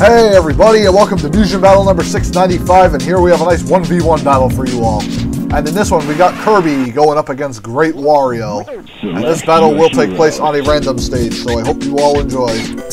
Hey everybody, and welcome to Mugen Battle number 695, and here we have a nice 1v1 battle for you all. And in this one, we got Kirby going up against Great Wario. And this battle will take place on a random stage, so I hope you all enjoy.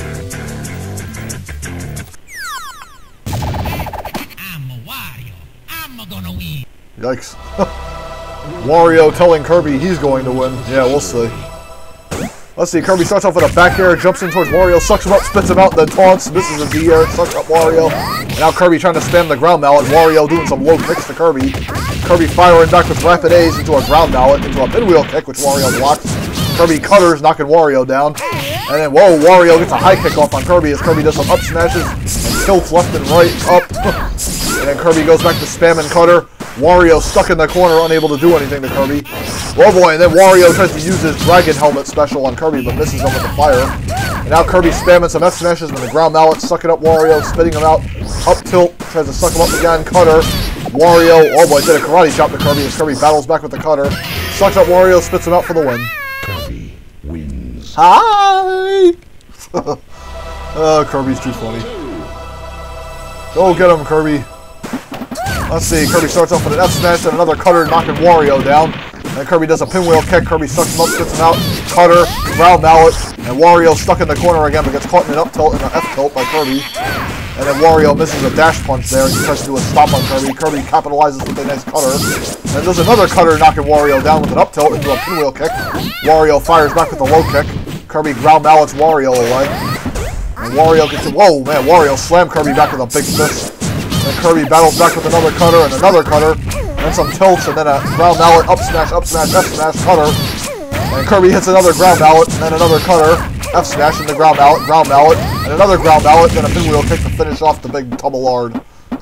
I'm a Wario. I'm gonna win. Yikes. Wario telling Kirby he's going to win. Yeah, we'll see. Let's see, Kirby starts off with a back air, jumps in towards Wario, sucks him up, spits him out, then taunts, misses a D-air, sucks up Wario. And now Kirby trying to spam the ground mallet, Wario doing some low kicks to Kirby. Kirby firing back with rapid A's into a ground mallet, into a pinwheel kick, which Wario blocks. Kirby cutters, knocking Wario down. And then, whoa, Wario gets a high kick off on Kirby as Kirby does some up smashes and tilts left and right, up. And then Kirby goes back to spam and cutter. Wario stuck in the corner, unable to do anything to Kirby. Oh boy, and then Wario tries to use his Dragon Helmet special on Kirby, but misses him with the fire. And now Kirby spamming some F smashes with the ground mallet, sucking up Wario, spitting him out. Up tilt, tries to suck him up again, cutter. Wario, oh boy, did a karate chop to Kirby as Kirby battles back with the cutter. Sucks up Wario, spits him out for the win. Kirby wins. Hi! Kirby's too funny. Go get him, Kirby. Let's see, Kirby starts off with an F smash and another cutter knocking Wario down. Then Kirby does a pinwheel kick, Kirby sucks him up, spits him out, cutter, ground mallet, and Wario stuck in the corner again but gets caught in an up tilt and an F tilt by Kirby. And then Wario misses a dash punch there and he tries to do a stop on Kirby. Kirby capitalizes with a nice cutter. And does another cutter knocking Wario down with an up tilt into a pinwheel kick. Wario fires back with a low kick. Kirby ground mallets Wario away. And Wario gets it. Whoa, man, Wario slammed Kirby back with a big fist. And Kirby battles back with another cutter and another cutter. And some tilts and then a ground mallet, up smash, F smash, cutter. And Kirby hits another ground mallet and then another cutter, F smash in the ground mallet, and another ground mallet, then a pinwheel kick to finish off the big tumblard.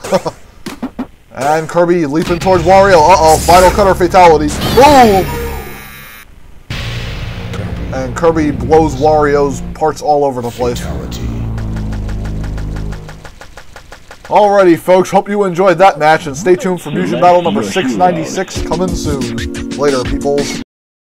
And Kirby leaping towards Wario. Uh-oh, final cutter fatality. Boom! And Kirby blows Wario's parts all over the place. Alrighty, folks, hope you enjoyed that match, and stay tuned for Mugen Battle number 696 coming soon. Later, peoples.